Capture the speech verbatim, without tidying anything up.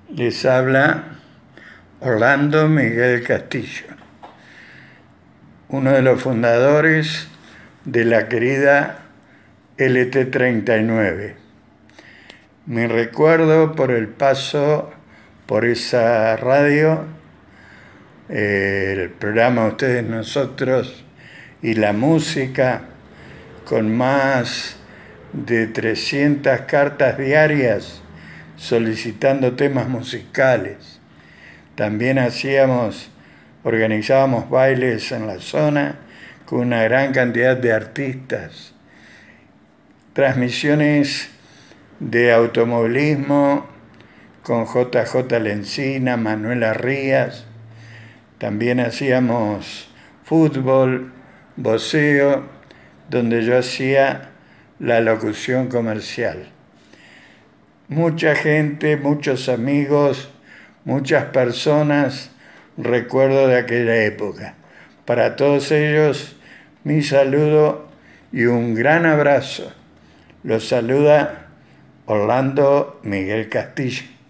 Les habla Orlando Miguel Castillo, uno de los fundadores de la querida L T treinta y nueve. Mi recuerdo por el paso por esa radio, eh, el programa Ustedes Nosotros y la música, con más de trescientas cartas diarias solicitando temas musicales. También hacíamos, organizábamos bailes en la zona con una gran cantidad de artistas, transmisiones de automovilismo con J J Lencina, Manuela Rías. También hacíamos fútbol, boxeo, donde yo hacía la locución comercial. Mucha gente, muchos amigos, muchas personas, recuerdo de aquella época. Para todos ellos, mi saludo y un gran abrazo. Los saluda Orlando Miguel Castillo.